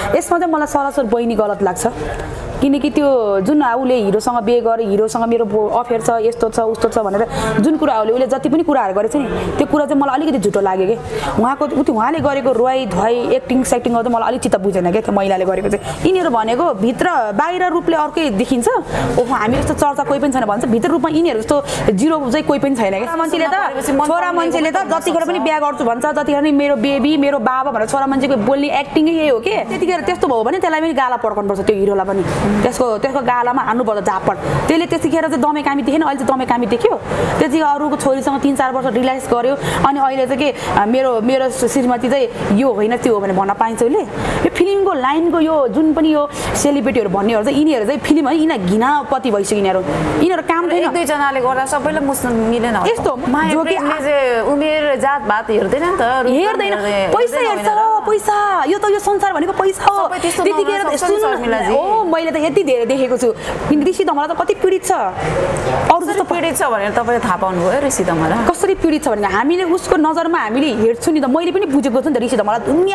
यसमा चाहिँ मलाई सरासर बहिनी गलत लाग्छ किनकि त्यो जुन उसले हिरोसँग बिहे गरे हिरोसँग मेरो अफेयर छ यस्तो छ उस्तो छ भनेर जुन कुराहरूले उसले जति पनि कुराहरू गरेछ नि त्यो कुरा चाहिँ मलाई अलिकति झुटो लाग्यो कि उहाँले गरेको रुवाई धुवाई एक्टिङ सेक्टिङ गर्दा मलाई अलिक चित्त बुझेन क्या त्यो महिलाले गरेको चाहिँ यिनीहरू भनेको भित्र बाहिर रूपले अर्कै देखिन्छ ओहो हामी जस्तो चर्चा कोही पनि छैन भन्छ भित्र रूपमा यिनीहरू जस्तो जिरो चाहिँ कोही पनि छैन क्या छोरा मान्छेले त जतिखेर पनि बिहा गर्छु भन्छ जतिखेर नि मेरो बेबी मेरो बाबा भनेर छोरा मान्छेको बोल्ने एक्टिङै यही हो कि त्यतिखेर त्यस्तो भयो भने त्यसलाई पनि गाला पड्काउनुपर्छ त्यो हिरोलाई पनि त्यसको गालामा हान्नुपर्छ झापड त्यसले त्यतिखेर चाहिँ दमे कामी देखेन अहिले चाहिँ दमे कामी देख्यो त्यति अरूको छोरीसँग 3-4 वर्ष रिलाइज गर्यो अनि अहिले चाहिँ के मेरो श्रीमती चाहिँ यो होइन त्यो हो भने भन्न पाइन्छ उसले यो फिल्मको लाइनको यो जुन पनि यो सेलिब्रिटीहरू भन्नेहरू चाहिँ यिनीहरू चाहिँ फिल्म है यिनीहरू घिनापति भइसक्यो यिनीहरू काम छैन एक दुईजनाले गर्दा सबैलाई मुस्न मिलेन यस्तो उमेर जात भात हेर्दैन नि त हेर्दैन पैसा हेर्छ पैसा यो त यो संसार भनेको पैसा हो त्यतिखेर ओ मैले त यति धेरै देखेको छु ऋषि धमला त कति पीडित छ अरू जस्तो पीडित छ भनेर तपाईँले थाहा पाउनुभयो ऋषि धमला कसरी पीडित छ भने हामीले उसको नजरमा हामीले हेर्छु नि त मैले पनि बुझेको छु नि त ऋषि धमला दुनिया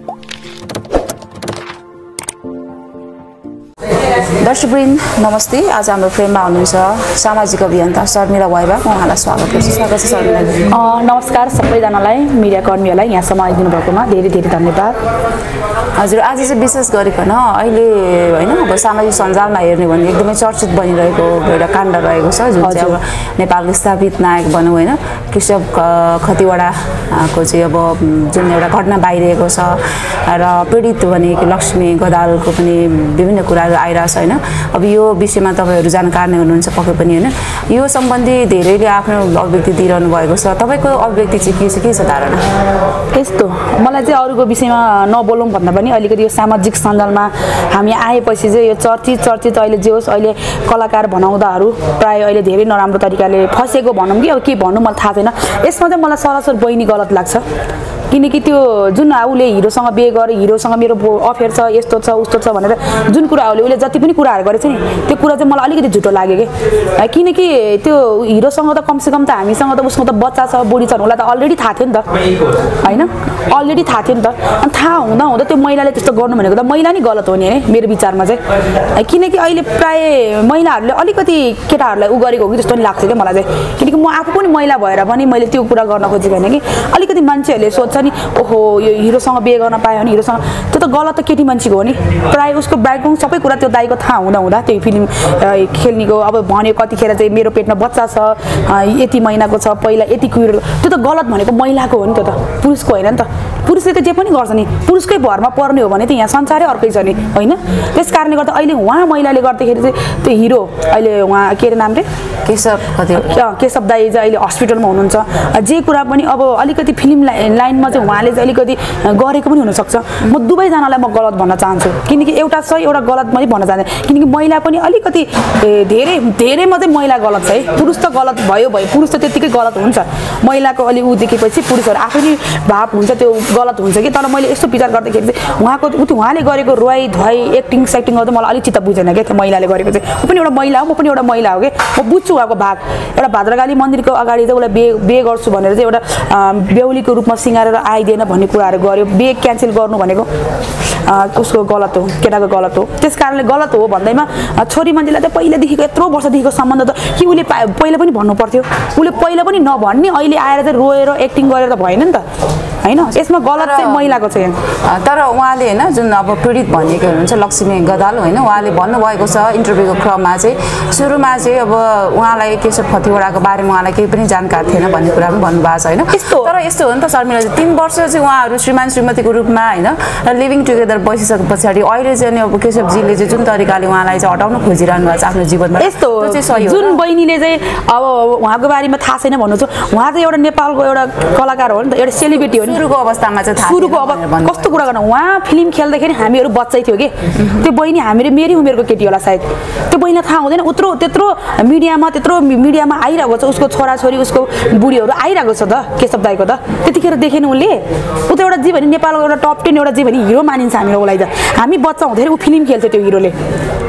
दर्शकवृन्द नमस्ते आज हाम्रो फ्रेममा हुनुहुन्छ सामाजिक अभियन्ता शर्मिला वाइबा उहाँलाई स्वागत गर्छु स्वागत छ शर्मिला नमस्कार सबैजनालाई मिडिया कर्मीहरूलाई यहाँ आइदिनु भएकोमा धेरै धेरै धन्यवाद हजुर आज चाहिँ विशेष गरिकन अहिले हैन अब सामाजिक सञ्जालमा हेर्ने भने एकदमै चर्चित बनिरहेको एउटा काण्ड रहेको छ जुन चाहिँ अब नेपालको स्थापित नायक भनौँ हैन केशव खतिवडाको चाहिँ अब जुन एउटा घटना बाहिरिएको छ र पीडित भनेको लक्ष्मी गदालको पनि विभिन्न कुराहरू आइरहेको छ हैन अब यो विषयमा तपाईहरु जानकार नै हुनुहुन्छ पक्कै पनि हैन यो सम्बन्धी धेरैले आफ्नो अभिव्यक्ति दिइरहनु भएको छ तपाईको अभिव्यक्ति चाहिँ के छ धारणा यस्तो मलाई चाहिँ अरूको विषयमा नबोलौँ भन्दा पनि अलिकति यो सामाजिक सञ्जालमा हामी आएपछि चाहिँ यो चर्चित अहिले जे होस् अहिले कलाकार भनाउँदाहरू प्राय अहिले धेरै नराम्रो तरिकाले फसेको भनौँ कि अब के भन्नु मलाई थाहा छैन यसमा चाहिँ मलाई सरासर बहिनी गलत लाग्छ किनकि त्यो जुन उसले हिरोसँग बिहे गरे हिरोसँग मेरो अफेयर छ यस्तो छ उस्तो छ भनेर जुन कुराहरूले उसले जति पनि कुराहरू गरेछ नि त्यो कुरा चाहिँ मलाई अलिकति झुटो लाग्यो कि किनकि त्यो हिरोसँग त कमसेकम त हामीसँग त उसको त बच्चा छ बुढी छ उसलाई त अलरेडी थाहा थियो नि त होइन अलरेडी थाहा थियो नि त अनि थाहा हुँदा त्यो महिलाले त्यस्तो गर्नु भनेको त महिला नै गलत हो नि है मेरो विचारमा चाहिँ किनकि अहिले प्राय महिलाहरूले अलिकति केटाहरूलाई उ गरेको हो कि जस्तो नि लाग्छ क्या मलाई चाहिँ किनकि म आफू पनि महिला भएर पनि मैले त्यो कुरा गर्न खोजेको होइन कि अलिकति मान्छेहरूले सोध्छ नि ओहो यो हिरोसँग बिहे गर्न पायो भने हिरोसँग त्यो त गलत त केटी मान्छेको हो नि प्राय उसको ब्याकग्राउन्ड सबै कुरा त्यो दाइको थाहा हुँदा त्यो फिल्म खेल्नेको अब भन्यो कतिखेर चाहिँ मेरो पेटमा बच्चा छ यति महिनाको छ पहिला यति कुरो त्यो त गलत भनेको महिलाको हो नि त्यो त पुरुषको होइन नि त पुरुषले त जे पनि गर्छ नि पुरुषकै भरमा पर्ने हो भने त यहाँ संसारै अर्कै छ नि होइन त्यस कारणले गर्दा अहिले उहाँ महिलाले गर्दाखेरि चाहिँ त्यो हिरो अहिले उहाँ के अरे नाम रे केशव दाई चाहिँ अहिले हस्पिटलमा हुनुहुन्छ जे कुरा पनि अब अलिकति फिल्म लाइनमा चाहिँ उहाँले चाहिँ अलिकति गरेको पनि हुनसक्छ म दुवैजनालाई म गलत भन्न चाहन्छु किनकि एउटा सही एउटा गलत पनि भन्न चाहन्छु किनकि महिला पनि अलिकति धेरैमा चाहिँ महिला गलत छ है पुरुष त गलत भयो पुरुष त त्यतिकै गलत हुन्छ महिलाको अलि ऊ देखेपछि पुरुषहरू आफै नै भाव हुन्छ त्यो गलत हुन्छ कि तर मैले यस्तो विचार गर्दाखेरि चाहिँ उहाँले गरेको रुवाई धुवाई एक्टिङ सेक्टिङ गर्दा मलाई अलिक चित्त बुझेन क्या त्यो महिलाले गरेको चाहिँ म पनि एउटा महिला हो म पनि एउटा महिला हो कि म बुझ्छु उहाँको भाग एउटा भाद्रकाली मन्दिरको अगाडि चाहिँ उसलाई बिहे गर्छु भनेर चाहिँ एउटा बेहुलीको रूपमा सिँगारेर आइदिएन भन्ने कुराहरू गर्यो बिहे क्यान्सल गर्नु भनेको उसको गलत हो केटाको गलत हो त्यस कारणले गलत हो भन्दैमा छोरी मान्छेलाई त पहिलादेखिको यत्रो वर्षदेखिको सम्बन्ध त कि उसले पहिला पनि भन्नु पर्थ्यो उसले पहिला पनि नभन्ने अहिले आएर चाहिँ रोएर एक्टिङ गरेर त भएन नि त हैन यसमा गलत चाहिँ महिलाको छ यहाँ तर उहाँले हैन जुन अब पीडित भनिएको हुनुहुन्छ लक्ष्मी गदाल हैन उहाँले भन्नुभएको छ इन्टरभ्यूको क्रममा चाहिँ सुरुमा चाहिँ अब उहाँलाई केशव खतिवडाको बारेमा उहाँलाई केही पनि जानकार थिएन भन्ने कुरा पनि भन्नुभएको छ हैन तर यस्तो हो नि त शर्मिला 3 वर्ष चाहिँ उहाँहरू श्रीमान श्रीमतीको रूपमा हैन लिभिङ टुगेदर बसिसके पछाडि अहिले चाहिँ अब केशवजीले चाहिँ जुन तरिकाले उहाँलाई चाहिँ हटाउन खोजिरहनु भएको छ आफ्नो जीवनमा यस्तो जुन बहिनीले चाहिँ अब उहाँको बारेमा थाहा छैन भन्नु छ उहाँ चाहिँ एउटा नेपालको एउटा कलाकार हो नि त एउटा सेलिब्रिटी हो नि सुरुको अवस्थामा चाहिँ थाहा सुरुको अब कस्तो कुरा गर्नु उहाँ फिल्म खेल्दाखेरि हामीहरू बच्चै थियो कि त्यो बहिनी हामीले मेरी उमेरको केटी होला सायद त्यो बहिनीलाई थाहा हुँदैन त्यत्रो मिडियामा आइरहेको छ उसको छोराछोरी उसको बुढीहरू आइरहेको छ त केशव दाइको त त्यतिखेर देखेन उसले ऊ त एउटा जे भने नेपालको एउटा टप 10 एउटा जे भने हिरो मानिन्छ हामीले उसलाई त हामी बच्चा हुँदाखेरि ऊ फिल्म खेल्थ्यो त्यो हिरोले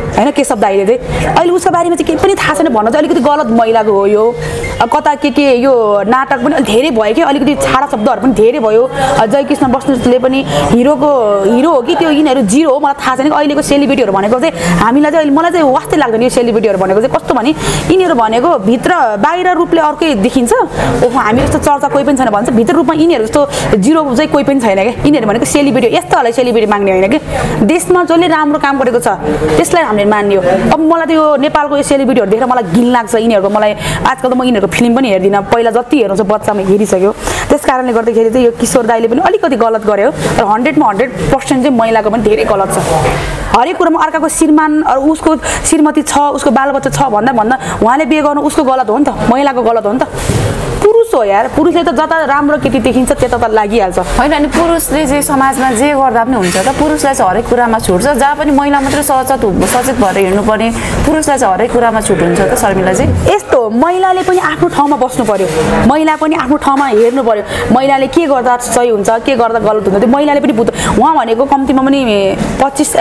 होइन केशव दाइले चाहिँ अहिले उसको बारेमा चाहिँ केही पनि थाहा छैन भन्न चाहिँ अलिकति गलत महिलाको हो यो कता के यो नाटक पनि अलिक धेरै भयो कि अलिकति छाडा शब्दहरू पनि धेरै भयो जयकृष्ण बस्नेतले पनि हिरो हो कि त्यो यिनीहरू जिरो हो मलाई थाहा छैन अहिलेको सेलिब्रिटीहरू भनेको चाहिँ हामीलाई चाहिँ मलाई चाहिँ वास्तै लाग्दैन यो सेलिब्रिटीहरू भनेको चाहिँ कस्तो भने यिनीहरू भनेको भित्र बाहिर रूपले अर्कै देखिन्छ ओहो हामी जस्तो चर्चा कोही पनि छैन भन्छ भित्र रूपमा यिनीहरू जस्तो जिरो चाहिँ कोही पनि छैन क्या यिनीहरू भनेको सेलिब्रिटी यस्तोहरूलाई सेलिब्रिटी माग्ने होइन कि देशमा जसले राम्रो काम गरेको छ त्यसलाई हामीले मान्ने हो अब मलाई त यो नेपालको यो सेलिब्रिटीहरू देखेर मलाई घिन लाग्छ यिनीहरूको मलाई आजकल त म यिनीहरूको फिल्म पनि हेर्दिनँ पहिला जति हेर्नु छ बच्चामा हेरिसक्यो त्यस कारणले गर्दाखेरि चाहिँ यो किशोर दाइले पनि अलिकति गलत गर्यो तर 100मा 100% चाहिँ महिलाको पनि धेरै गलत छ हरेक कुरामा अर्काको श्रीमान उसको श्रीमती छ उसको बालबच्चा छ भन्दा उहाँले बिहे गर्नु उसको गलत हो नि त महिलाको गलत हो नि त पुरुष हो यार पुरुषले त जता राम्रो केटी देखिन्छ त्यता त लागिहाल्छ होइन अनि पुरुषले चाहिँ समाजमा जे गर्दा पनि हुन्छ त पुरुषलाई चाहिँ हरेक कुरामा छुट छ जहाँ पनि महिला मात्रै सचेत भएर हिँड्नुपर्ने पुरुषलाई चाहिँ हरेक कुरामा छुट हुन्छ त शर्मिला चाहिँ यस्तो महिलाले पनि आफ्नो ठाउँमा बस्नु पर्यो महिला पनि आफ्नो ठाउँमा हेर्नु पर्यो महिलाले के गर्दा सही हुन्छ के गर्दा गलत हुन्छ त्यो महिलाले पनि बुझ्छ उहाँ भनेको कम्तीमा पनि 25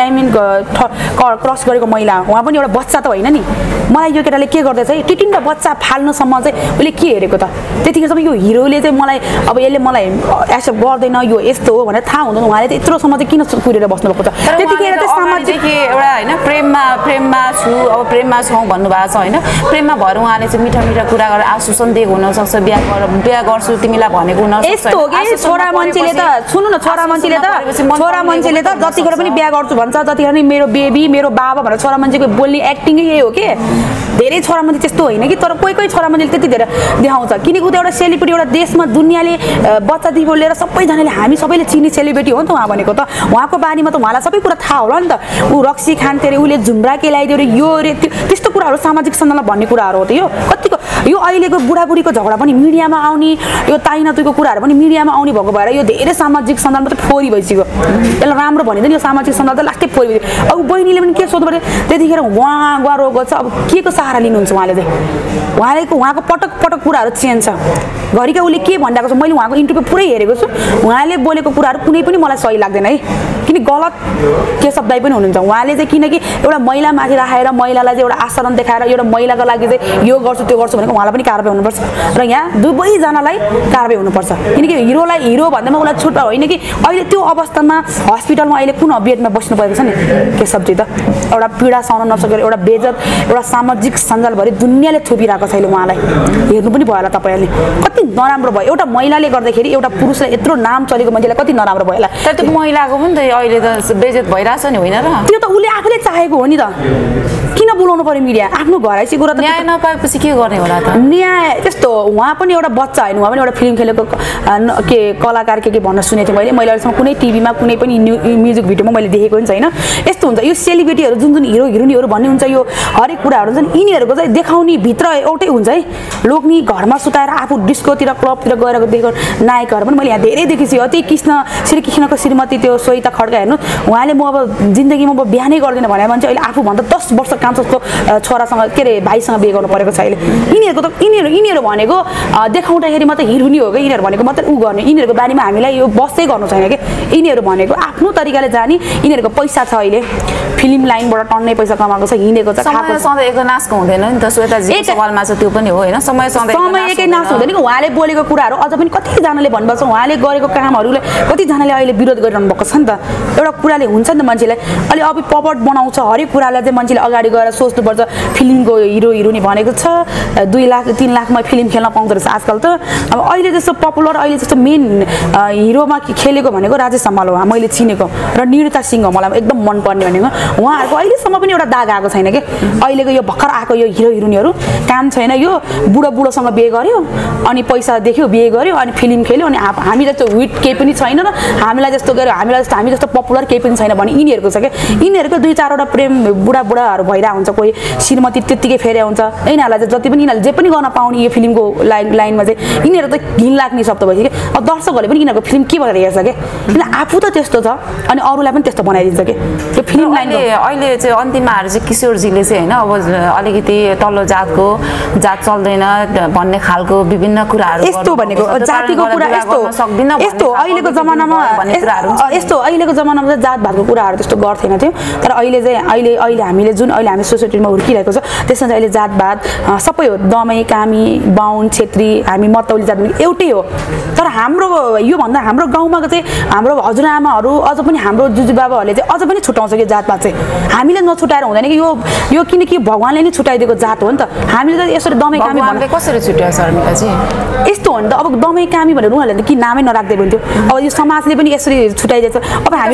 क्रस गरेको महिला उहाँ पनि एउटा बच्चा त होइन नि मलाई यो केटाले के गर्दैछ है टिटिन्डा बच्चा फाल्नुसम्म चाहिँ उसले के हेरेको त त्यतिखेरसम्म यो हिरोले चाहिँ मलाई अब यसले मलाई एक्सेप्ट गर्दैन यो यस्तो हो भनेर थाहा हुँदैन उहाँले चाहिँ यत्रोसम्म चाहिँ किन कुरेर बस्नुभएको छ त्यतिखेर चाहिँ सामाजिक एउटा होइन प्रेममा छु अब प्रेममा छौँ भन्नुभएको छ होइन प्रेममा भएर उहाँले चाहिँ मिठा मिठा कुरा गरेर आश्वासन दिएको हुनसक्छ बिहा गर्छु तिमीलाई भनेको हुनसक्छ यस्तो हो कि छोरा मान्छेले त सुन्नु न छोरा मान्छेले त जतिखेर पनि बिहा गर्छु भन्छ जतिखेर पनि मेरो बेबी मेरो बाबा भनेर छोरा मान्छेको बोल्ने एक्टिङै यही हो कि धेरै छोरा मान्छे त्यस्तो होइन कि तर कोही छोरा मान्छेले त्यति धेरै देखाउँछ किनकि ऊ त एउटा सेलिब्रिटी एउटा देशमा दुनियाँले बच्चादेखि लिएर सबैजनाले हामी सबैले चिन्ने सेलिब्रिटी हो नि त उहाँ भनेको त उहाँको बारेमा त उहाँलाई सबै कुरा थाहा होला नि त ऊ रक्सी खान्थ्यो अरे उसले झुम्रा केलाइदियो अरे यो अरे त्यस्तो कुराहरू सामाजिक सञ्जालमा भन्ने कुराहरू हो त यो कतिको यो अहिलेको बुढाबुढीको झगडा पनि मिडियामा आउने यो ताइनातुको कुराहरू पनि मिडियामा आउने भएको भएर यो धेरै सामाजिक सञ्जालमा त फोरी भइसक्यो यसलाई राम्रो भनिँदैन यो सामाजिक सञ्जाल त लास्टै फोरी भइसक्यो अब बहिनीले पनि के सोध्नु पऱ्यो त्यतिखेर उहाँ गएको छ अब के को सहारा लिनुहुन्छ उहाँले चाहिँ उहाँको पटक पटक कुराहरू चेन्ज छ घरिका उसले के भनिरहेको छ मैले उहाँको इन्टरभ्यू पुरै हेरेको छु उहाँले बोलेको कुराहरू कुनै पनि मलाई सही लाग्दैन है किन गलत केशव दाइ पनि हुनुहुन्छ उहाँले चाहिँ किनकि एउटा महिला माथि राखेर महिलालाई चाहिँ एउटा आचरण देखाएर एउटा महिलाको लागि चाहिँ यो गर्छु त्यो गर्छु भनेको उहाँलाई पनि कारबाही हुनुपर्छ र यहाँ दुवैजनालाई कारबाही हुनुपर्छ किनकि हिरोलाई हिरो भन्दैमा उसलाई छुट होइन कि अहिले त्यो अवस्थामा हस्पिटलमा अहिले कुन बेडमा बस्नु परेको छ नि केशवजी त एउटा पीडा सहन नसकेर एउटा बेइज्जत एउटा सामाजिक सञ्जालभरि दुनियाँले थुपिरहेको छ अहिले उहाँलाई हेर्नु पनि भयो होला तपाईँहरूले कति नराम्रो भयो एउटा महिलाले गर्दाखेरि एउटा पुरुषलाई यत्रो नाम चलेको मान्छेलाई कति नराम्रो भयो होला तर त्यो महिलाको पनि त अहिले त बेइज्जत भइरहेछ नि होइन र त्यो त उसले आफूले चाहेको हो नि त किन बोलाउनु पर्यो मिडिया आफ्नो घरैसी कुरा त न्याय नपाएपछि के गर्ने होला त न्याय त्यस्तो उहाँ पनि एउटा बच्चा होइन उहाँ पनि एउटा फिल्म खेलेको के कलाकार के भन्न सुनेको थिएँ मैले अहिलेसम्म कुनै टिभीमा कुनै पनि म्युजिक भिडियोमा मैले देखेको पनि छैन यस्तो हुन्छ यो सेलिब्रिटीहरू जुन हिरो हिरोइनीहरू भन्ने हुन्छ यो हरेक कुराहरू हुन्छ नि यिनीहरूको चाहिँ देखाउने भित्र एउटै हुन्छ है लोग्ने घरमा सुताएर आफू डिस्कोतिर क्लबतिर गएर देखेको नायकहरू पनि मैले यहाँ धेरै देखेको छु त्यही श्रीकृष्णको श्रीमती त्यो श्वेता खड्का हेर्नु उहाँले म अब जिन्दगीमा म बिहानै गर्दिनँ भने मान्छे अहिले आफूभन्दा 10 वर्ष कान्छोको छोरासँग के अरे भाइसँग बिहे गर्नु परेको छ अहिले यिनीहरूको त यिनीहरू भनेको देखाउँदाखेरि मात्रै हिरोनी हो कि यिनीहरू भनेको मात्रै ऊ गर्ने यिनीहरूको बारेमा हामीलाई यो बसै गर्नु छैन कि यिनीहरू भनेको आफ्नो तरिकाले जाने यिनीहरूको पैसा छ अहिले फिल्म लाइनबाट टन्नै पैसा कमाएको छ हिँडेको छ समय सधैँ एक नाचको हुँदैन नि त श्वेताजी सवालमा छ त्यो पनि हो होइन समय एकै नाच हुँदैन कि उहाँले बोलेको कुराहरू अझ पनि कतिजनाले भन्नुभएको छ उहाँले गरेको कामहरूले कतिजनाले अहिले विरोध गरिरहनु भएको छ नि त एउटा कुराले हुन्छ नि त मान्छेलाई अहिले अब पपट बनाउँछ हरेक कुरालाई चाहिँ मान्छेले अगाडि गएर सोच्नुपर्छ फिल्मको हिरो हिरोइनी भनेको छ 2 लाख 3 लाखमा फिल्म खेल्न पाउँदो रहेछ आजकल त अब अहिले जस्तो पपुलर अहिले जस्तो मेन हिरोमा खेलेको भनेको राजेश हमाल हो मैले चिनेको र निरुता सिंह हो मलाई एकदम मनपर्ने भनेको उहाँहरूको अहिलेसम्म पनि एउटा दाग आएको छैन कि अहिलेको यो भर्खर आएको यो हिरो हिरोइनीहरू काम छैन यो बुढोसँग बिहे गर्यो अनि पैसा देख्यो बिहे गर्यो अनि फिल्म खेल्यो अनि हामी जस्तो हिट केही पनि छैन र हामीलाई जस्तो गर्यो हामी जस्तो पपुलर केही पनि छैन भने यिनीहरूको छ क्या यिनीहरूको 2-4 वटा प्रेम बुढाहरू भइरहेको हुन्छ कोही श्रीमती त्यत्तिकै फेरि आउँछ यिनीहरूलाई चाहिँ जति पनि यिनीहरूले जे पनि गर्न पाउने यो फिल्मको लाइनमा चाहिँ यिनीहरू त घिन लाग्ने शब्द भइसक्यो अब दर्शकहरूले पनि यिनीहरूको फिल्म के भनेर हेर्छ क्या किन आफू त त्यस्तो छ अनि अरूलाई पनि त्यस्तो बनाइदिन्छ कि त्यो फिल्म अहिले चाहिँ अन्तिममा चाहिँ किशोरजीले चाहिँ होइन अब अलिकति तल्लो जातको जात चल्दैन भन्ने खालको विभिन्न कुराहरू यस्तो भनेको जातिको कुरा यस्तो अहिलेको जमानामा यस्तो अहिलेको जमानामा चाहिँ जातभातको कुराहरू त्यस्तो गर्थेन थियो तर अहिले चाहिँ अहिले हामीले जुन अहिले हामी सोसाइटीमा हुर्किरहेको छ त्यसमा चाहिँ अहिले जातभात सबै हो दमाई कामी बाहुन छेत्री हामी मतौली जात एउटै हो तर हाम्रो योभन्दा हाम्रो गाउँमा चाहिँ हाम्रो हजुरआमाहरू अझ पनि हाम्रो जुजुबाबाहरूले चाहिँ अझ पनि छुटाउँछ कि जातपात चाहिँ हामीले नछुटाएर हुँदैन कि यो किनकि भगवान्ले नै छुटाइदिएको जात हो नि त हामीले त यसरी दमाई कामी भन्ने कसरी छुट्यायो शर्मिका जी यस्तो हो नि त अब दमाई कामी भनेर उनीहरूले त कि नामै नराख्दै हुन्थ्यो अब यो समाजले पनि यसरी छुटाइदिएछ अब हामी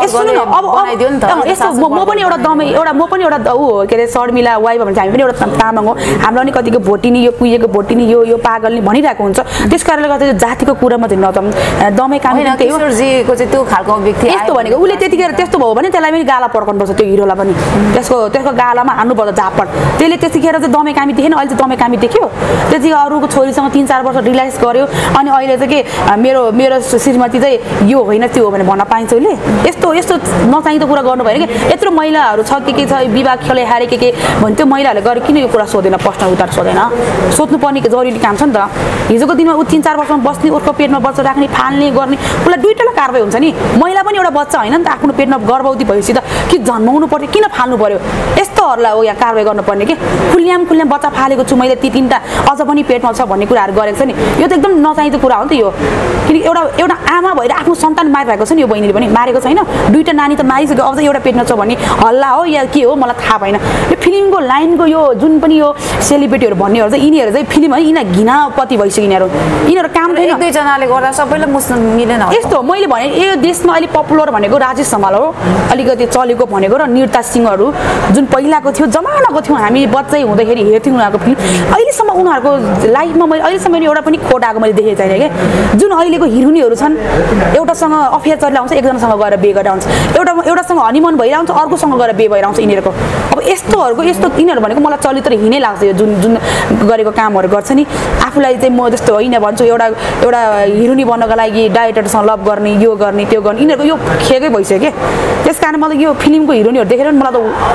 यस्तो म पनि एउटा दमाई म पनि एउटा ऊ हो के अरे शर्मिला वाइ भन्छ हामी पनि एउटा तामाङ हो हाम्रो पनि कतिको भोटिनी यो कुहिएको भोटिनी यो पागलनी भनिरहेको हुन्छ त्यस कारणले गर्दा जातिको कुरामा चाहिँ नजाउँ दमाई कामी किशोरजीको चाहिँ त्यो खालको व्यक्ति यस्तो भनेको उसले त्यतिखेर त्यस्तो भयो भने त्यसलाई पनि गाला पर्काउनुपर्छ त्यो हिरोलाई पनि त्यसको गालामा हान्नुपर्छ झापड त्यसले त्यतिखेर चाहिँ दमाई कामी देखेन अहिले चाहिँ दमाई कामी देख्यो त्यति अरूको छोरीसँग 3-4 वर्ष रिलाइज गर्यो अनि अहिले चाहिँ के मेरो श्रीमती चाहिँ यो होइन त्यो हो भने भन्न पाइन्छ उसले यस्तो नचाहिँदो कुरा गर्नु भएन कि यत्रो महिलाहरू छ के छ विवाह खेले हारे के भने त्यो महिलाहरूले गरे किन यो कुरा सोधेन प्रश्न उत्तर सोधेन सोध्नुपर्ने जरुरी काम छ नि त हिजोको दिनमा ऊ 3-4 वर्षमा बस्ने उसको पेटमा बच्चा राख्ने फाल्ने गर्ने उसलाई दुईटै कारबाही हुन्छ नि महिला पनि एउटा बच्चा होइन नि त आफ्नो पेटमा गर्भवती भएपछि त कि जन्माउनु पर्यो किन फाल्नु पर्यो यस्तोहरूलाई हो यहाँ कारबाही गर्नुपर्ने कि खुल्याम बच्चा फालेको छु मैले ती 3टा अझ पनि पेटमा छ भन्ने कुराहरू गरेको छ नि यो त एकदम नचाहिँदो कुरा हो नि त यो किनकि एउटा आमा भएर आफ्नो सन्तान मारिरहेको छ नि यो बहिनीले पनि मारेको छैन दुईटा नानी त मारिसक्यो अब त एउटा पेटमा छ भन्ने हल्ला हो या के हो मलाई थाहा भएन यो फिल्मको लाइनको यो जुन पनि यो सेलिब्रिटीहरू भन्नेहरू चाहिँ यिनीहरू चाहिँ फिल्म है यिनीहरू घिनापति भइसक्यो यिनीहरू काम छैन 1-2 जनाले गर्दा सबैलाई मुस्न मिलेन यस्तो मैले भने यो देशमा अहिले पपुलर भनेको राजेश हमाल हो अलिकति चलेको भनेको र निरता सिंहहरू जुन पहिलाको थियो जमानाको थियो हामी बच्चै हुँदाखेरि हेर्थ्यौँ उनीहरूको फिल्म अहिलेसम्म उनीहरूको लाइफमा मैले अहिलेसम्म एउटा पनि खोट आएको मैले देखेको छैन क्या जुन अहिलेको हिरोइनहरू छन् एउटासँग अफेयर चलेर आउँछ एकजनासँग गएर बिहे गरेर आउँछ एउटासँग हनीमुन भइरहन्छ अर्कोसँग गएर बिहे भएर आउँछ यिनीहरूको अब यस्तोहरूको यिनीहरू भनेको मलाई चलित्र हिँडै लाग्छ यो जुन गरेको कामहरू गर्छ नि आफूलाई चाहिँ म जस्तो होइन भन्छु एउटा हिरोइनी बन्नको लागि डाइरेक्टरसँग लभ गर्ने यो गर्ने त्यो गर्ने यिनीहरूको यो खेकै भइसक्यो कि त्यस कारण मलाई यो फिल्मको हिरोइनहरू देखेर मलाई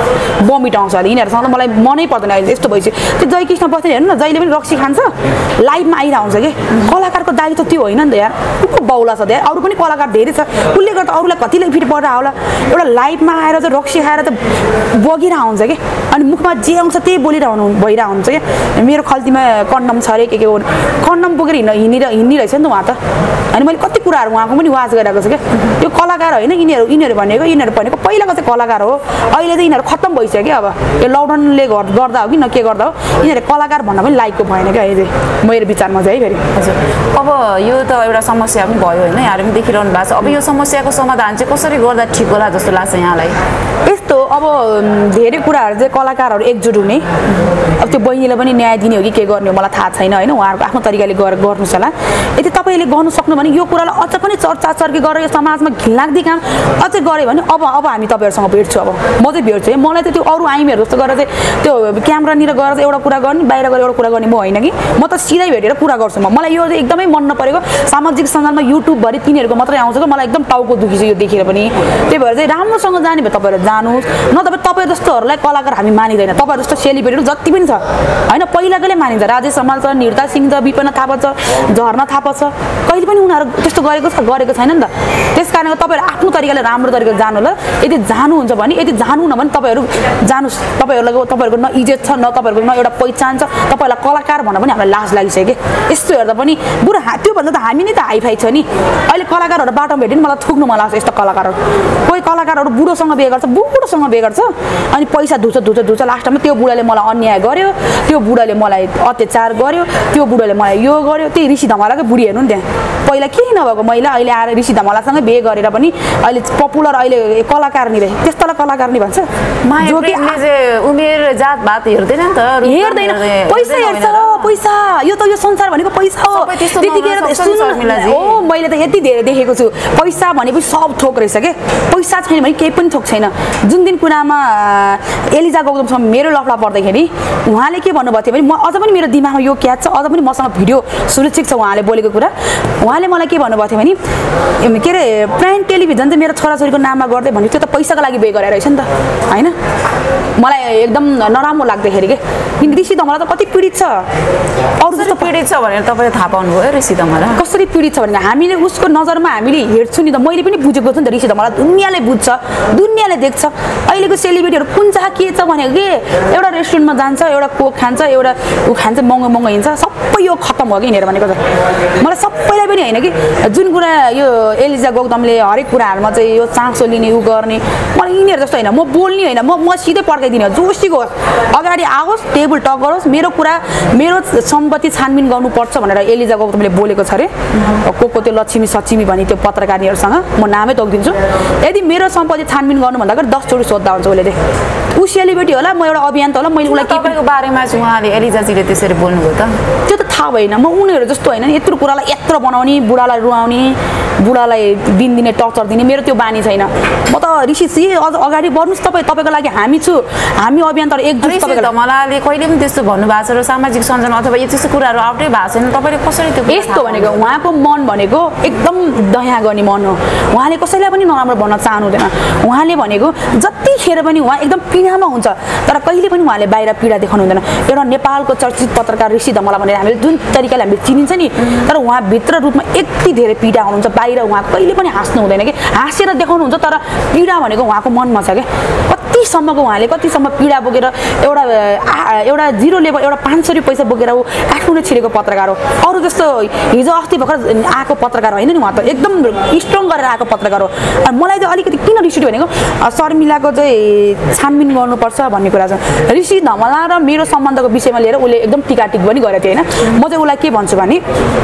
त बमिट आउँछ अहिले यिनीहरूसँग त मलाई मनै पर्दैन अहिले यस्तो भइसक्यो त्यो जयकृष्ण बस्ने हेर्नु न जहिले पनि रक्सी खान्छ लाइभमा आइरहन्छ कि कलाकारको दायित्व त्यो होइन नि त यार को बाउला छ त यार अरू पनि कलाकार धेरै छ उसले गर्दा अरूलाई कतिले फिट पर्दा होला एउटा लाइभमा आएर चाहिँ रक्सी खाएर त बगिरह हुन्छ कि अनि मुखमा जे आउँछ त्यही भइरह हुन्छ क्या मेरो खल्तीमा कन्डम छ अरे के कन्डम बोकेर हिँडिरहेछ नि त उहाँ त अनि मैले कति कुराहरू उहाँको पनि वाच गरिरहेको छु क्या यो कलाकार होइन यिनीहरू भनेको पहिलाको चाहिँ कलाकार हो अहिले चाहिँ यिनीहरू खत्तम भइसक्यो क्या अब यो लकडाउनले गर्दा हो कि न के गर्दा हो यिनीहरू कलाकार भन्न पनि लायकको भएन क्या अहिले मेरो विचारमा चाहिँ है फेरि हजुर अब यो त एउटा समस्या पनि भयो होइन यहाँहरू पनि देखिरहनु भएको छ अब यो समस्याको समाधान चाहिँ कसरी गर्दा ठिक होला जस्तो लाग्छ यहाँलाई यस्तो अब धेरै कुराहरू चाहिँ कलाकारहरू एकजुट हुने अब त्यो बहिनीलाई पनि न्याय दिने हो कि के गर्ने हो मलाई थाहा छैन होइन उहाँहरूको आफ्नो तरिकाले गर्नुहोस् होला यदि तपाईँले गर्नु सक्नु भने यो कुरालाई अझ पनि चर्चा चर्की गरेर यो समाजमा घिनलाग्दी काम अझै गऱ्यो भने अब हामी तपाईँहरूसँग भेट्छु अब म चाहिँ भेट्छु है मलाई चाहिँ त्यो अरू आइमीहरू जस्तो गरेर चाहिँ त्यो क्यामेरानिर गएर चाहिँ एउटा कुरा गर्ने बाहिर गएर एउटा कुरा गर्ने म होइन कि म त सिधै भेटेर कुरा गर्छु मलाई यो चाहिँ एकदमै मन नपरेको सामाजिक सञ्जालमा युट्युबभरि तिनीहरूको मात्रै आउँछ कि मलाई एकदम टाउको दुखी छ यो देखेर पनि त्यही भएर चाहिँ राम्रोसँग जाने भए तपाईँहरू जानुहोस् नभए तपाईँ जस्तोहरूलाई कलाकार हामी मानिँदैन तपाईँहरू जस्तो सेलिब्रिटीहरू जति पनि छ होइन पहिलाकोले मानिन्छ राजेश हमाल छ निरता सिंह छ विपना थापा छ झर्ना थापा छ कहिले पनि उनीहरू त्यस्तो गरेको छैन नि त त्यस कारणले तपाईँहरू आफ्नो तरिकाले राम्रो तरिकाले जानु होला यदि जानुहुन्छ भने यदि जानु न भने तपाईँहरू जानुहोस् तपाईँहरूको न इज्जत छ न तपाईँहरूको न एउटा पहिचान छ तपाईँहरूलाई कलाकार भन्न पनि हामीलाई लाज लागिसक्यो कि यस्तो हेर्दा पनि बरु त्योभन्दा त हामी नै त हाइफाई छ नि अहिले कलाकारहरू बाटोमा भेट्यो नि मलाई थुक्नु मन लाग्छ यस्तो कलाकारहरू कोही कलाकारहरू बुढोसँग बिहे गर्छ अनि पैसा धुछ लास्टमा त्यो बुढाले मलाई अन्याय गर्यो त्यो बुढाले मलाई अत्याचार गर्यो त्यो बुढाले मलाई यो गर्यो त्यही ऋषि धमालाकै बुढी हेर्नु नि त्यहाँ पहिला केही नभएको महिला अहिले आएर ऋषि धमालासँग बिहे गरेर पनि अहिले पपुलर अहिले कलाकार नि रहे त्यस्तोलाई कलाकार नि भन्छ जो कि उमेर जातभात हेर्दैन नि त हेर्दैन पैसा हेर्छ पैसा यो त यो संसार भनेको पैसा हो त्यतिखेर हो मैले त यति धेरै देखेको छु पैसा भनेपछि सब थोक रहेछ के पैसा छैन भने केही पनि थोक छैन जुन दिन कुरामा एलिजा गौतमसँग मेरो लफडा पर्दाखेरि उहाँले के भन्नुभएको थियो भने म अझ पनि मेरो दिमागमा यो क्याच छ, अझ पनि मसँग भिडियो सुरक्षित छ उहाँले बोलेको कुरा। उहाँले मलाई के भन्नुभएको थियो भने के अरे प्राइम टेलिभिजन चाहिँ मेरो छोराछोरीको नाममा गर्दै भन्यो, त्यो त पैसाको लागि बे गरेर रहेछ नि त होइन। मलाई एकदम नराम्रो लाग्दाखेरि के किन ऋषि धमला त कति पीडित छ, अरू जस्तो पीडित छ भनेर तपाईँले थाहा पाउनुभयो ऋषि धमला कसरी पीडित छ भने हामीले उसको नजरमा हामीले हेर्छु नि त, मैले पनि बुझेको छु नि त ऋषि धमला दुनियाँले बुझ्छ, दुनियाँले देख्छ। अहिलेको सेलिब्रिटीहरू कुन चाहिँ के छ भनेको के एउटा रेस्टुरेन्टमा जान्छ, एउटा कोक खान्छ, एउटा ऊ खान्छ, महँगो महँगो हिँड्छ, सबै यो खत्तम भयो कि यिनीहरू भनेको त। मलाई सबैलाई पनि होइन कि जुन कुरा यो एलिजा गौतमले हरेक कुराहरूमा चाहिँ यो चासो लिने उ गर्ने, मलाई यिनीहरू जस्तो होइन, म बोल्ने होइन, म सिधै पड्काइदिने हो, जोसीको होस् अगाडि आओस् टेबल टक गरोस्, मेरो कुरा मेरो सम्पत्ति छानबिन गर्नुपर्छ भनेर एलिजा गौतमले बोलेको छ अरे। को त्यो लक्ष्मी सच्चिमी भने त्यो पत्रकारीहरूसँग म नामै तोकिदिन्छु, यदि मेरो सम्पत्ति छानबिन गर्नुभन्दा अगाडि 10 चोटि सोद्धा हुन्छ उसले चाहिँ। ऊ सेलिब्रिटी होला, म एउटा अभियन्ता होला, मैले उसलाई तपाईँको बारेमा चाहिँ उहाँले एलिजाजीले त्यसरी बोल्नुभयो त? त्यो त थाहा भएन, म उनीहरू जस्तो होइन नि यत्रो कुरालाई यत्रो बनाउने, बुढालाई रुवाउने, बुढालाई दिनदिनै टर्चर दिने, मेरो त्यो बानी छैन। म त ऋषिजी अझ अगाडि बढ्नुहोस्, तपाईँको लागि हामी छु, हामी अभियन्ता एकजुट। धमलाले कहिले पनि त्यस्तो भन्नुभएको छ र सामाजिक सञ्जालमा अथवा यो त्यस्तो कुराहरू आउटै भएको छैन, तपाईँले कसरी त्यो यस्तो भनेको उहाँको मन भनेको एकदम दया गर्ने मन हो, उहाँले कसैलाई पनि नराम्रो भन्न चाहनुहुँदैन। उहाँले भनेको जतिखेर पनि उहाँ एकदम पीडामा हुन्छ, तर कहिले पनि उहाँले बाहिर पीडा देखाउनु हुँदैन। एउटा नेपालको चर्चित पत्रकार ऋषि धमला भनेर हामीले जुन तरिकाले हामीले चिनिन्छ नि, तर उहाँ भित्र रूपमा यति धेरै पीडा हुनुहुन्छ, बाहिर उहाँ कहिले पनि हाँस्नु हुँदैन कि हाँसेर देखाउनुहुन्छ, तर पीडा भनेको उहाँको मनमा छ क्या। कतिसम्मको उहाँले कतिसम्म पीडा बोकेर एउटा जिरो लेभल एउटा 500 रुपियाँ पैसा बोकेर ऊ काठमाडौँ छिरेको पत्रकार हो। अरू जस्तो हिजो अस्ति भर्खर आएको पत्रकार होइन नि, उहाँ त एकदम स्ट्रङ गरेर आएको पत्रकार हो। मलाई चाहिँ अलिकति किन रिस उठ्यो भनेको शर्मिलाको चाहिँ छानबिन गर्नुपर्छ भन्ने कुरा छ। ऋषि धमला र मेरो सम्बन्धको विषयमा लिएर उसले एकदम टिकाटिक पनि गरेको थियो होइन। म चाहिँ उसलाई के भन्छु भने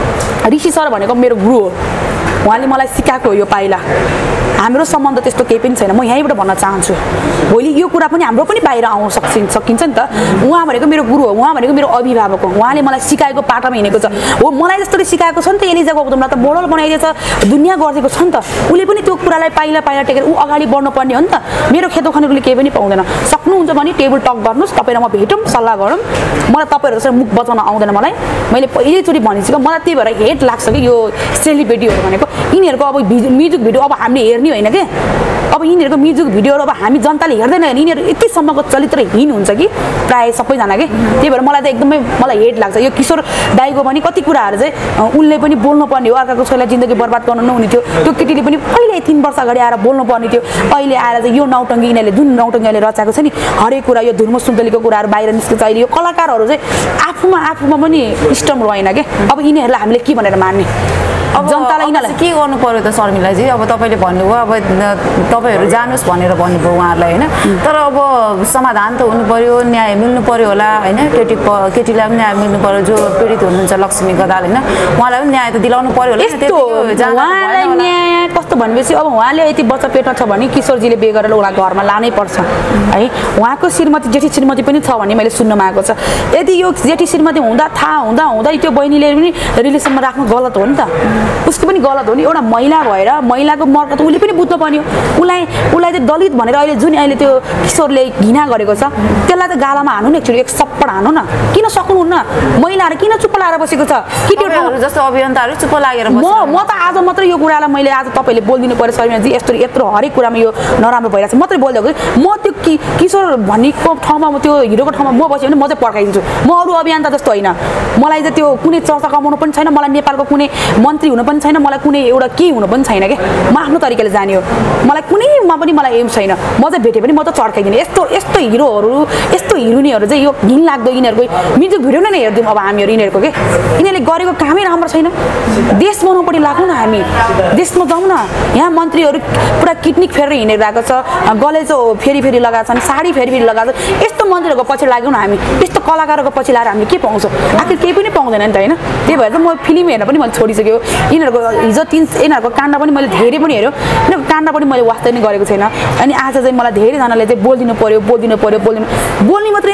ऋषि सर भनेको मेरो गुरु हो, उहाँले मलाई सिकाएको हो यो पाइला। हाम्रो सम्बन्ध त्यस्तो केही पनि छैन, म यहीँबाट भन्न चाहन्छु। भोलि यो कुरा पनि हाम्रो पनि बाहिर आउन सकिन्छ नि त। उहाँ भनेको मेरो गुरु हो, उहाँ भनेको मेरो अभिभावक हो, उहाँले मलाई सिकाएको पाटामा हिँडेको छ हो। मलाई जस्तोले सिकाएको छ नि त एलिजा गौतमलाई त मोडल बनाइदिएछ, दुनियाँ गरिदिएको छ नि त। उसले पनि त्यो कुरालाई पाइला पाइला टेकेर ऊ अगाडि बढ्नुपर्ने हो नि त। मेरो खेतो खनेरले केही पनि पाउँदैन। सक्नुहुन्छ भने टेबल टक गर्नुहोस्, तपाईँ र म भेटौँ, सल्लाह गरौँ। मलाई तपाईँहरू जस्तो मुख बचाउन आउँदैन। मैले पहिल्यैचोटि भनिसकेको, मलाई त्यही भएर हेट लाग्छ कि यो सेलिब्रिटीहरू भनेको। यिनीहरूको अब म्युजिक भिडियो अब हामीले हेर्ने होइन के, अब यिनीहरूको म्युजिक भिडियोहरू अब हामी जनताले हेर्दैन। यिनीहरू यतिसम्मको चरित्रहीन हुन्छ कि प्रायः सबैजना के। त्यही भएर मलाई त एकदमै मलाई हेट लाग्छ। यो किशोर दाइको पनि कति कुराहरू चाहिँ उनले पनि बोल्नुपर्ने हो, अर्काको छोरालाई जिन्दगी बर्बाद गर्नु नहुने थियो। त्यो केटीले पनि कहिले 3 वर्ष अगाडि आएर बोल्नुपर्ने थियो। अहिले आएर चाहिँ यो नौटङ्गी यिनीहरूले जुन नौटङ्गीले रचाएको छ नि, हरेक कुरा यो धुर्म सुन्तलीको कुराहरू बाहिर निस्किन्छ। अहिले यो कलाकारहरू चाहिँ आफूमा पनि स्टम रहेन के। अब यिनीहरूलाई हामीले के भनेर मान्ने? अब जनतालाई यिनीहरूलाई के गर्नु पर्यो त शर्मिलाजी? अब तपाईँले भन्नुभयो अब तपाईँहरू जानुहोस् भनेर भन्नुभयो उहाँहरूलाई होइन, तर अब समाधान त हुनु पर्यो, न्याय मिल्नु पर्यो होला होइन। केटीलाई पनि न्याय मिल्नु पर्यो, जो पीडित हुनुहुन्छ लक्ष्मी गदाल होइन, उहाँलाई पनि न्याय त दिलाउनु पर्यो होला। उहाँलाई न्याय कस्तो भनेपछि अब उहाँले यति वर्ष पेटमा छ भने किशोरजीले बे गरेर उसलाई घरमा लानै पर्छ है। उहाँको श्रीमती जेठी श्रीमती पनि छ भन्ने मैले सुन्नमा आएको छ। यदि यो जेठी श्रीमती थाहा हुँदा त्यो बहिनीले पनि रिलेसनमा राख्नु गलत हो नि त, उसको पनि गलत हो नि। एउटा महिला भएर महिलाको मर्का त उसले पनि बुझ्नु पर्यो। उसलाई चाहिँ दलित भनेर अहिले त्यो किशोरले घृणा गरेको छ, त्यसलाई त गालामा हान्नु न, एकचोटि एक सप्पड हान्नु न। किन सक्नुहुन्न? महिलाहरू किन चुप्प लागेर बसेको छ? केटीहरू जस्तो अभियन्ताहरू चुप्प लागेर म त आज मात्रै यो कुरालाई मैले आज तपाईँले बोलिदिनु पर्यो शर्मिलाजी, यत्रो हरेक कुरामा यो नराम्रो भइरहेको छ मात्रै बोलिदिएको। म त्यो किशोर भन्नेको ठाउँमा त्यो हिरोको ठाउँमा म बस्यो भने म चाहिँ पड्काइदिन्छु। म अरू अभियन्ता जस्तो होइन, मलाई चाहिँ त्यो कुनै चर्चा कमाउनु पनि छैन, मलाई नेपालको कुनै मन्त्री हुनु पनि छैन, मलाई कुनै एउटा केही हुनु पनि छैन क्या। म आफ्नो तरिकाले जाने हो, मलाई कुनैमा पनि मलाई एम छैन। म चाहिँ भेटेँ भने म त चड्काइदिने। यस्तो हिरोहरू यस्तो हिरोइनीहरू चाहिँ यो घिन लाग्दो यिनीहरूको म्युजिक भिडियो नै हेरिदिउँ अब हामीहरू यिनीहरूको के। यिनीहरूले गरेको कामै राम्रो छैन। देश बनाउनुपट्टि लाग्नु न, हामी देशमा जाउँ न। यहाँ मन्त्रीहरू पुरा किटनिक फेरेर हिँडिरहेको छ, गलेजो फेरि लगाएको छन्, साडी फेरि लगाएको छ। यस्तो मन्त्रीहरूको पछि लाग्यौँ न हामी, यस्तो कलाकारहरूको पछि लगाएर हामीले के पाउँछौँ? आखिर केही पनि पाउँदैन नि त होइन। त्यही भएर चाहिँ म फिल्म हेर्न पनि मैले छोडिसक्यो। यिनीहरूको हिजो यिनीहरूको काण्ड पनि मैले धेरै पनि हेऱ्यो, यिनीहरूको काण्ड पनि मैले वास्तै नै गरेको छैन। अनि आज चाहिँ मलाई धेरैजनाले चाहिँ बोलिदिनु पर्यो बोल्ने मात्रै होइन, त्यहाँ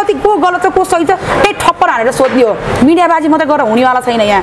कति को गलत छ को सही छ त्यही ठप्पर हानेर सोध्यो मिडियाबाजी मात्रै गरेर हुनेवाला छैन यहाँ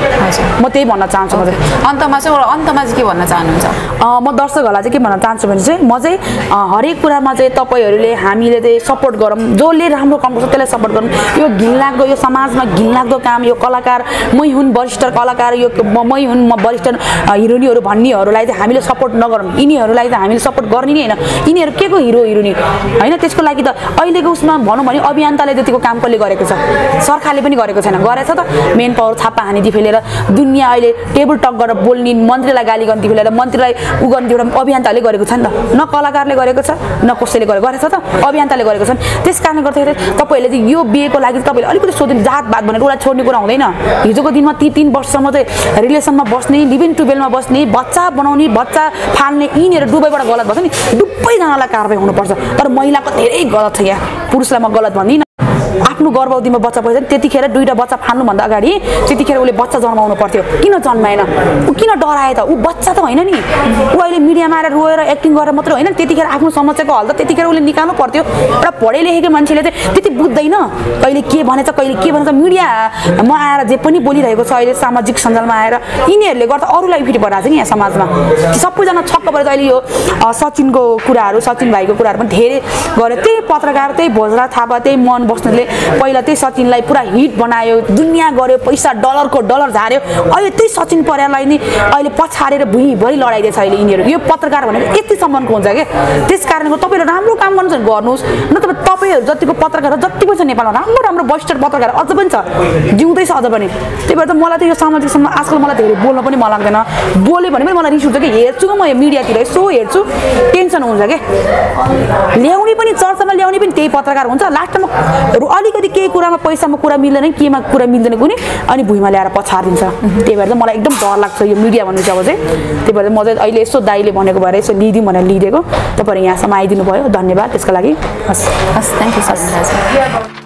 म त्यही भन्न चाहन्छु म चाहिँ अन्तमा चाहिँ के भन्न चाहनुहुन्छ म दर्शकहरूलाई चाहिँ के भन्न चाहन्छु भने चाहिँ म चाहिँ हरेक कुरामा चाहिँ तपाईँहरूले हामीले चाहिँ सपोर्ट गरौँ जसले राम्रो काम गर्छ त्यसलाई सपोर्ट गरौँ यो घिनलाग्दो यो समाजमा घिनलाग्दो काम यो कलाकार मै हुन् वरिष्ठ कलाकार यो मै हुन् म वरिष्ठ हिरोइनहरू भन्नेहरूलाई चाहिँ हामीले सपोर्ट नगरौँ यिनीहरूलाई चाहिँ हामीले सपोर्ट गर्ने नै होइन यिनीहरू के को हिरो हिरोइनी होइन त्यसको लागि त अहिलेको उसमा भनौँ भने अभियन्ताले जतिको काम कसले गरेको छ सरकारले पनि गरेको छैन गरेछ त मेन पावर छापा हानिदिए फेलेर दुनियाँ अहिले टेबल टक गरेर बोल्ने मन्त्रीलाई गाली गर्ने फेलेर मन्त्रीलाई उ गर्ने एउटा अभियन्ताले गरेको छ नि त न कलाकारले गरेको छ न कसैले गरेछ त अभियन्ताले गरेको छ त्यस कारणले गर्दाखेरि तपाईँहरूले चाहिँ यो बिहेको लागि तपाईँले अलिकति सोध्नु जातभात भनेर उसलाई छोड्ने कुरा हुँदैन हिजोको दिनमा 3 वर्षसम्म चाहिँ रिलेसनमा बस्ने लिभ इन टुवेलमा बस्ने बच्चा बनाउने बच्चा फाल्ने यिनीहरू डुबैबाट गलत भन्छ नि डुबैजनालाई कारबाही हुनुपर्छ तर महिलाको धेरै गलत छ यहाँ पुरुषलाई म गलत भन्दिनँ आफ्नो गर्भवतीमा बच्चा भएछ त्यतिखेर 2टा बच्चा फाल्नुभन्दा अगाडि त्यतिखेर उसले बच्चा जन्माउनु पर्थ्यो किन जन्माएन ऊ किन डराए त ऊ बच्चा त होइन नि ऊ अहिले मिडियामा आएर रोएर एक्टिङ गरेर मात्रै होइन त्यतिखेर आफ्नो समस्याको हल त त्यतिखेर उसले निकाल्नु पर्थ्यो एउटा पढे लेखेको मान्छेले चाहिँ त्यति बुझ्दैन कहिले के भनेछ कहिले के भनेछ मिडियामा आएर जे पनि बोलिरहेको छ अहिले सामाजिक सञ्जालमा आएर यिनीहरूले गर्दा अरूलाई फिट भइरहेको छ नि यहाँ समाजमा सबैजना छक्क भएर अहिले यो सचिनको कुराहरू सचिन भाइको कुराहरू पनि धेरै गरे त्यही पत्रकार त्यही भोजराज थापा त्यही मन बस्नेले पहिला त्यही सचिनलाई पुरा हिट बनायो दुनियाँ गर्यो पैसा डलर झार्यो अहिले त्यही सचिन पर्याललाई नि अहिले पछाडेर भुइँभरि लडाइदिएछ अहिले यिनीहरू यो पत्रकार भनेको यति सम्मानको हुन्छ क्या त्यस कारणले तपाईँहरू राम्रो काम गर्नुहुन्छ गर्नुहोस् नत्र तपाईँहरू जतिको पत्रकार जति पनि छ नेपालमा राम्रो राम्रो वरिष्ठ पत्रकार अझ पनि छ जिउँदैछ अझ पनि त्यही भएर त मलाई त यो सामाजिक सञ्जाल आजकल मलाई धेरै बोल्न पनि मन लाग्दैन बोल्यो भने पनि मलाई रिस उठ्छ कि हेर्छु म यो मिडियातिर यसो हेर्छु टेन्सन हुन्छ क्या ल्याउने पनि चर्चामा ल्याउने पनि त्यही पत्रकार हुन्छ लास्टमा अलिकति केही कुरामा पैसामा कुरा मिल्दैन केमा कुरा मिल्दैन कुनै अनि भुइँमा ल्याएर पछारिदिन्छ त्यही भएर चाहिँ मलाई एकदम डर लाग्छ यो मिडिया भन्ने चाहिँ अब चाहिँ त्यही भएर म चाहिँ अहिले यसो दाइले भनेको भएर यसो लिदिउँ भनेर लिदिएको तपाईँहरू यहाँसम्म आइदिनु भयो धन्यवाद त्यसको लागि हस् थ्याङ्क यू सर